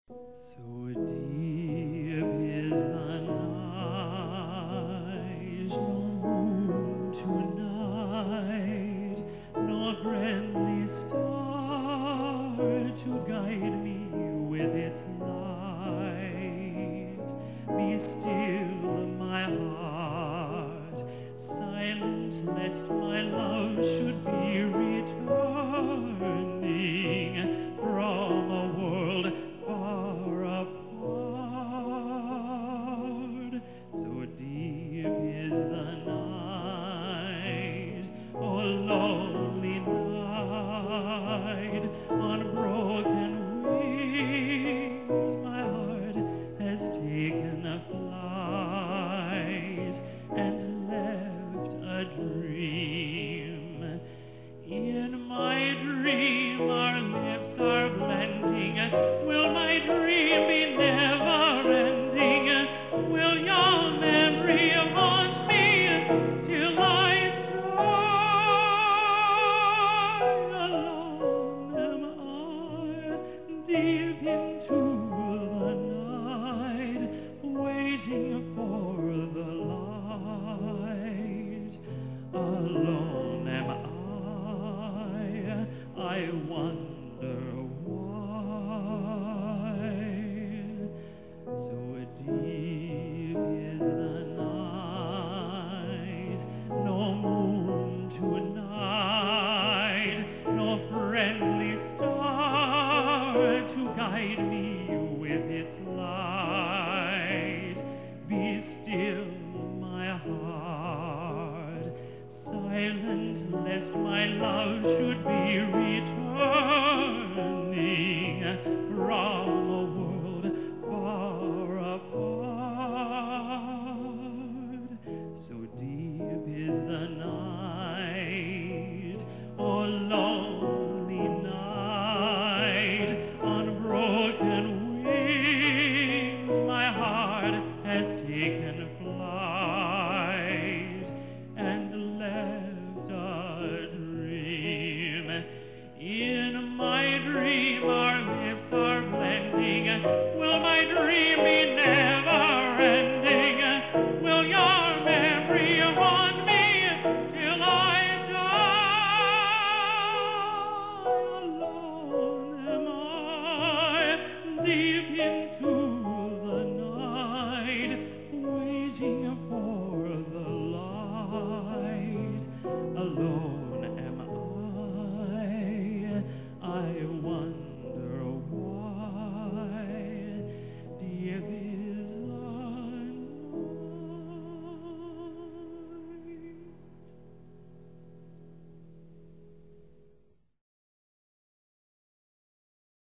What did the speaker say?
So deep is the night, no moon tonight, no friendly star to guide me with its light. Be still, my heart, silent lest my love should be returning from a world far apart. So deep is the night, oh lonely night, on broken wings my heart has taken a flight and left a dream. In my dream our lips are blending. Will my dream be never ending? Will your memory haunt me till I die? Alone am I, deep into the night, waiting for the light. Alone am I wonder why. So deep is the night, no moon tonight, no friendly star to guide me with its light. Be still, my heart, silent lest my love should be returned.